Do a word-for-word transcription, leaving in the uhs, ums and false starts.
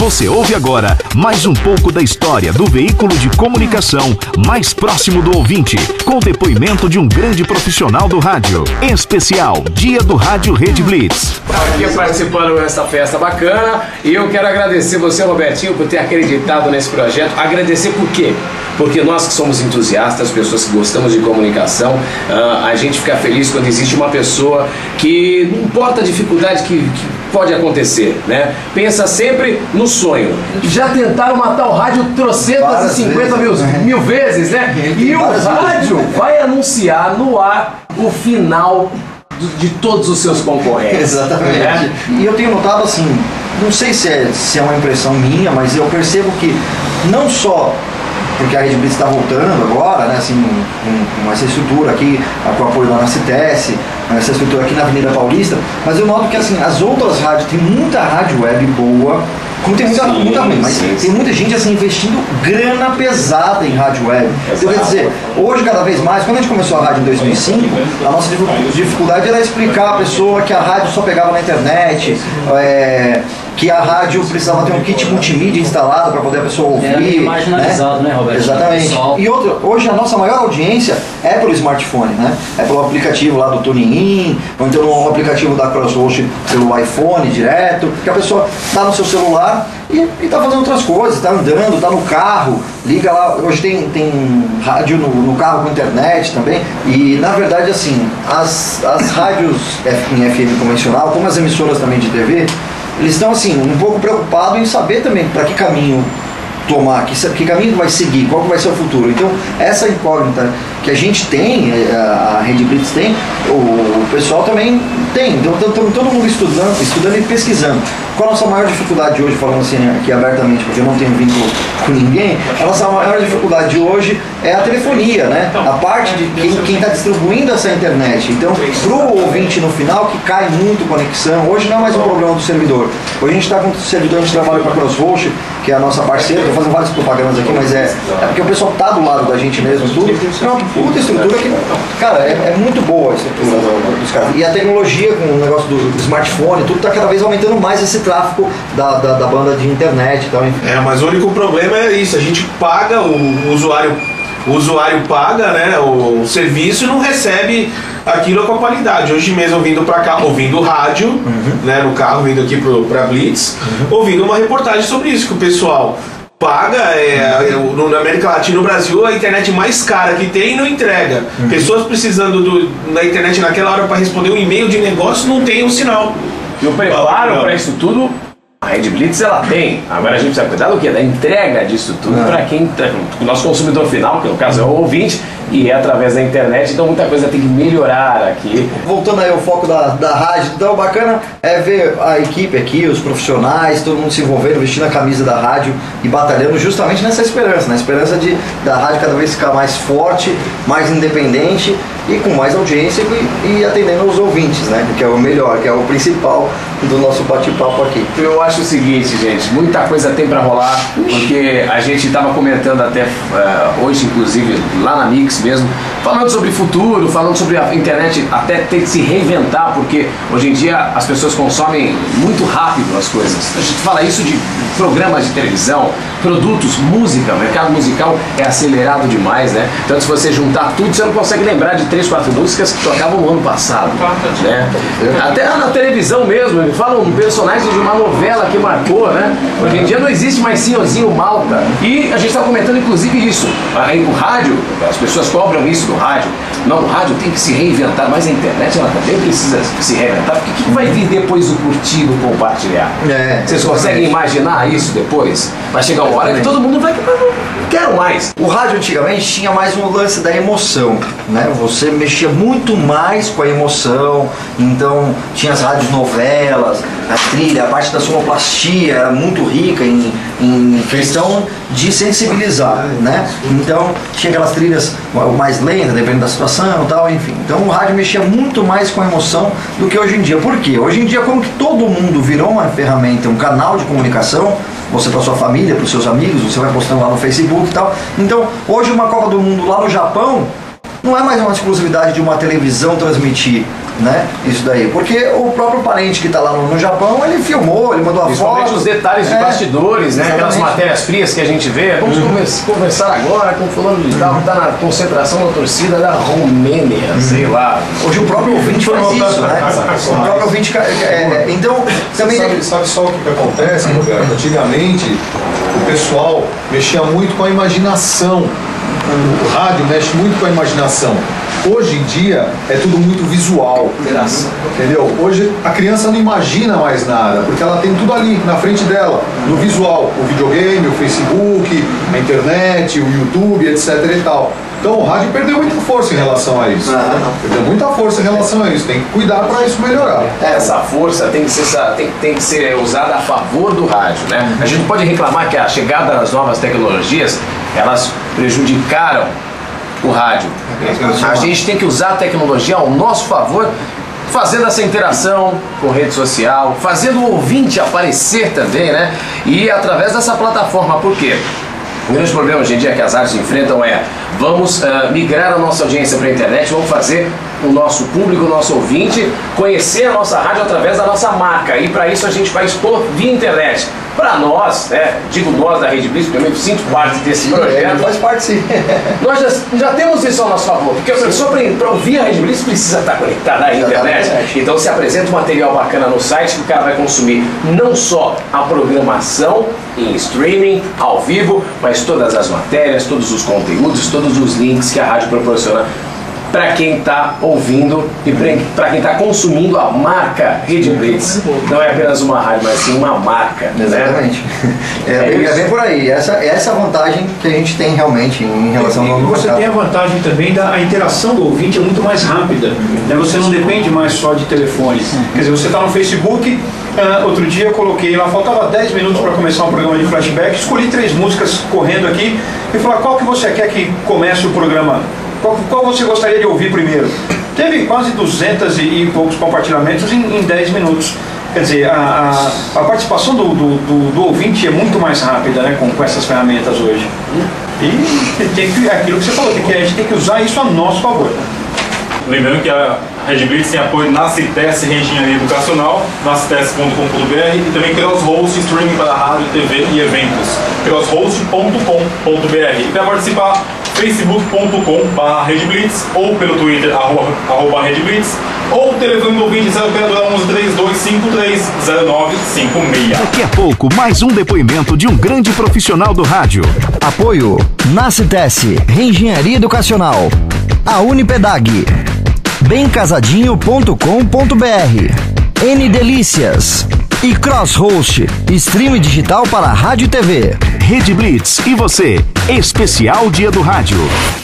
Você ouve agora mais um pouco da história do veículo de comunicação mais próximo do ouvinte, com o depoimento de um grande profissional do rádio. Em especial, Dia do Rádio Rede Blitz. Aqui participando dessa festa bacana, e eu quero agradecer você, Robertinho, por ter acreditado nesse projeto. Agradecer por quê? Porque nós que somos entusiastas, pessoas que gostamos de comunicação, uh, a gente fica feliz quando existe uma pessoa que, não importa a dificuldade que, que pode acontecer, né? Pensa sempre no sonho. Já tentaram matar o rádio trocentas e cinquenta mil, mil vezes, né? E o rádio vai anunciar no ar o final de todos os seus concorrentes. Exatamente. Né? E eu tenho notado assim, não sei se é, se é uma impressão minha, mas eu percebo que não só porque a Rede Blitz está voltando agora, né, assim, com, com essa estrutura aqui, com o apoio da Anacitece, essa estrutura aqui na Avenida Paulista, mas eu noto que assim, as outras rádios, tem muita rádio web boa, como tem muita, sim, muita ruim, mas sim, tem muita gente assim investindo grana pesada em rádio web. Exato. Quer dizer, hoje cada vez mais, quando a gente começou a rádio em dois mil e cinco, a nossa dificuldade era explicar a pessoa que a rádio só pegava na internet, é, que a rádio precisava ter um kit multimídia instalado para poder a pessoa ouvir. Era meio marginalizado, né, né Roberto? Exatamente. E outra, hoje a nossa maior audiência é pelo smartphone, né? É pelo aplicativo lá do TuneIn, ou então um aplicativo da Crossroad pelo iPhone direto, que a pessoa está no seu celular e está fazendo outras coisas, está andando, está no carro, liga lá, hoje tem, tem rádio no, no carro com internet também, e na verdade assim, as, as rádios em F M convencional, como as emissoras também de T V, eles estão assim, um pouco preocupados em saber também para que caminho tomar, que, que caminho vai seguir, qual que vai ser o futuro. Então, essa incógnita que a gente tem, a, a Rede Blitz tem, o, o pessoal também tem. Então, estamos todo mundo estudando, estudando e pesquisando. Qual a nossa maior dificuldade hoje, falando assim aqui abertamente, porque eu não tenho vínculo com ninguém, a nossa maior dificuldade hoje é a telefonia, né? A parte de quem está distribuindo essa internet. Então, para o ouvinte no final, que cai muito conexão, hoje não é mais um problema do servidor. Hoje a gente está com o servidor, a gente trabalha com a Crossroad, que é a nossa parceira, estou fazendo várias propagandas aqui, mas é, é porque o pessoal está do lado da gente mesmo, tudo. É uma puta estrutura que, cara, é, é muito boa a estrutura dos caras. E a tecnologia com o negócio do, do smartphone, tudo está cada vez aumentando mais esse tráfego da, da, da banda de internet e tal. É, mas o único problema é isso, a gente paga, o, o usuário, o usuário paga, né, o, o serviço e não recebe aquilo com a qualidade. Hoje mesmo eu vindo pra cá, ouvindo rádio, uhum. né, no carro, vindo aqui pro, pra Blitz, uhum. ouvindo uma reportagem sobre isso, que o pessoal paga, é, uhum. na América Latina, no Brasil, a internet mais cara que tem e não entrega. Uhum. Pessoas precisando do, da internet naquela hora para responder um e-mail de negócio, não tem um sinal. E o preparo para isso tudo, a Rede Blitz ela tem. Agora a gente precisa cuidar do quê? Da entrega disso tudo para quem, o nosso consumidor final, que no caso é o ouvinte, e é através da internet, então muita coisa tem que melhorar aqui. Voltando aí ao foco da, da rádio, então bacana é ver a equipe aqui, os profissionais, todo mundo se envolvendo, vestindo a camisa da rádio e batalhando justamente nessa esperança, na esperança de da rádio cada vez ficar mais forte, mais independente e com mais audiência e, e atendendo aos ouvintes, né? Que é o melhor, que é o principal do nosso bate-papo aqui. Eu acho o seguinte, gente, muita coisa tem para rolar, porque a gente estava comentando até uh, hoje, inclusive, lá na Mix mesmo, falando sobre futuro, falando sobre a internet até ter que se reinventar, porque hoje em dia as pessoas consomem muito rápido as coisas. A gente fala isso de programas de televisão, produtos, música, o mercado musical é acelerado demais, né? Então se você juntar tudo, você não consegue lembrar de três, quatro músicas que tocavam no ano passado, né? Até na televisão mesmo, falam um personagem de uma novela que marcou, né? Hoje em dia não existe mais senhorzinho Malta. E a gente está comentando inclusive isso. Aí o rádio, as pessoas cobram isso do rádio. Não, o rádio tem que se reinventar, mas a internet ela também precisa se reinventar. Porque o que vai vir depois do curtir, do compartilhar? É, Vocês conseguem imaginar isso depois? Vai chegar uma hora que todo mundo vai... Não quero mais. O rádio antigamente tinha mais um lance da emoção, né? Você mexia muito mais com a emoção, então tinha as rádios novelas, a trilha, a parte da sonoplastia era muito rica em, em questão de sensibilizar, né? Então tinha aquelas trilhas mais lentas, dependendo da situação e tal, enfim. Então o rádio mexia muito mais com a emoção do que hoje em dia. Por quê? Hoje em dia, como que todo mundo virou uma ferramenta, um canal de comunicação, você para sua família, para os seus amigos, você vai postando lá no Facebook e tal. Então, hoje uma Copa do Mundo lá no Japão, não é mais uma exclusividade de uma televisão transmitir, né, isso daí, porque o próprio parente que está lá no, no Japão, ele filmou, ele mandou a Principalmente foto. os detalhes de é, bastidores, né? Aquelas matérias frias que a gente vê. Vamos uhum. conversar agora com o fulano de tal, que está na concentração da torcida da Romênia, uhum. sei lá. Hoje o próprio ouvinte faz isso, né? O próprio ouvinte... É, é, então, também... Sabe, sabe só o que, que acontece, Roberto? Antigamente, o pessoal mexia muito com a imaginação. O rádio mexe muito com a imaginação. Hoje em dia é tudo muito visual, entendeu? Hoje a criança não imagina mais nada, porque ela tem tudo ali na frente dela, no visual, o videogame, o Facebook, a internet, o YouTube, etc e tal. Então o rádio perdeu muita força em relação a isso. Ah, perdeu muita força em relação a isso. Tem que cuidar para isso melhorar. Essa força tem que, ser, tem, tem que ser usada a favor do rádio, né? A gente não pode reclamar que a chegada das novas tecnologias, elas prejudicaram o rádio. A gente tem que usar a tecnologia ao nosso favor, fazendo essa interação com rede social, fazendo o ouvinte aparecer também, né? E através dessa plataforma, por quê? O grande problema hoje em dia que as rádios enfrentam é: vamos uh, migrar a nossa audiência para a internet, vamos fazer o nosso público, o nosso ouvinte, conhecer a nossa rádio através da nossa marca. E para isso a gente vai expor via internet. Para nós, né, digo nós da Rede Blitz, porque eu sinto parte desse projeto. Faz parte, sim. Nós já, já temos isso ao nosso favor, porque a pessoa para ouvir a Rede Blitz precisa estar conectada à internet. Então se apresenta um material bacana no site que o cara vai consumir não só a programação em streaming, ao vivo, mas todas as matérias, todos os conteúdos, todos os links que a rádio proporciona para quem está ouvindo e para quem está consumindo a marca Rede Blitz. Não é apenas uma rádio, mas sim uma marca. Exatamente. Né? É, é, é bem por aí. Essa, essa é a vantagem que a gente tem realmente em relação e, ao e você mercado. tem a vantagem também da a interação do ouvinte é muito mais rápida. Né? Você não depende mais só de telefone. Quer dizer, você está no Facebook. Uh, outro dia eu coloquei lá, faltava dez minutos para começar um programa de flashback, escolhi três músicas correndo aqui e falei: qual que você quer que comece o programa? Qual, qual você gostaria de ouvir primeiro? Teve quase duzentos e poucos compartilhamentos em, em dez minutos. Quer dizer, a, a, a participação do, do, do, do ouvinte é muito mais rápida, né, com, com essas ferramentas hoje. E tem que, é aquilo que você falou, tem que, a gente tem que usar isso a nosso favor. Lembrando que a Rede Blitz tem apoio na CITES Reengenharia Educacional, na cites ponto com ponto br e também Crosshost Streaming para rádio, T V e eventos, crosshost ponto com ponto br. E para participar, facebook ponto com barra Rede Blitz ou pelo Twitter, arroba, arroba Rede Blitz, ou o telefone do ouvinte zero operadora onze três dois cinco três zero nove cinco seis. Daqui a pouco, mais um depoimento de um grande profissional do rádio. Apoio na CITES Reengenharia Educacional, a Unipedag, bem casadinho ponto com ponto br, N Delícias e Crosshost, stream digital para rádio e T V. Rede Blitz e você, especial Dia do Rádio.